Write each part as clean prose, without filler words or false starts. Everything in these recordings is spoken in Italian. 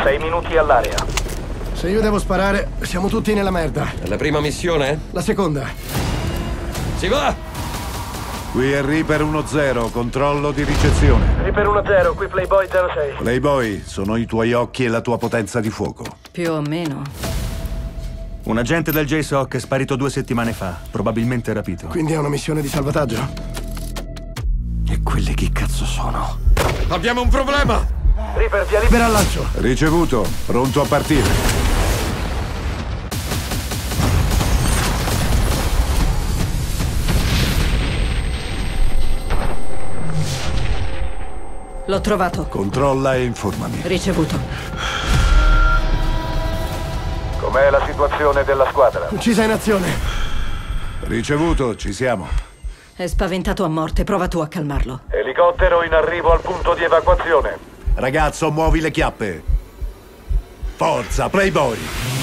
6 minuti all'area. Se io devo sparare, siamo tutti nella merda. È la prima missione? La seconda. Si va! Qui è Reaper 1-0, controllo di ricezione. Reaper 1-0, qui Playboy 06. Playboy, sono i tuoi occhi e la tua potenza di fuoco. Più o meno. Un agente del JSOC è sparito 2 settimane fa, probabilmente rapito. Quindi è una missione di salvataggio? E quelli chi cazzo sono? Abbiamo un problema! Reaper, via libera. Libera al lancio. Ricevuto, pronto a partire. L'ho trovato. Controlla e informami. Ricevuto. Com'è la situazione della squadra? Uccisa in azione. Ricevuto, ci siamo. È spaventato a morte, prova tu a calmarlo. Elicottero in arrivo al punto di evacuazione. Ragazzo, muovi le chiappe. Forza, Playboy.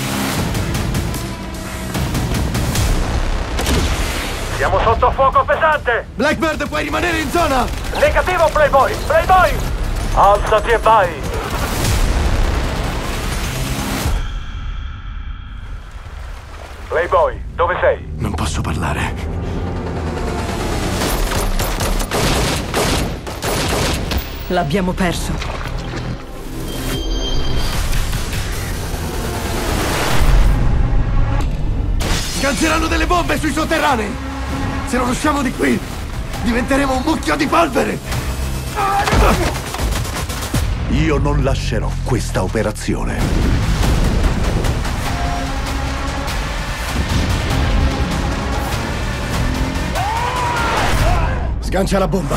Siamo sotto fuoco pesante! Blackbird, puoi rimanere in zona! Negativo, Playboy! Playboy! Alzati e vai! Playboy, dove sei? Non posso parlare. L'abbiamo perso. Sganceranno delle bombe sui sotterranei! Se non usciamo di qui, diventeremo un mucchio di polvere! Io non lascerò questa operazione. Sgancia la bomba.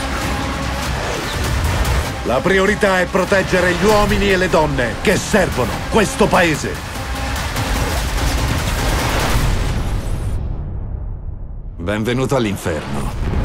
La priorità è proteggere gli uomini e le donne che servono questo paese. Benvenuto all'inferno.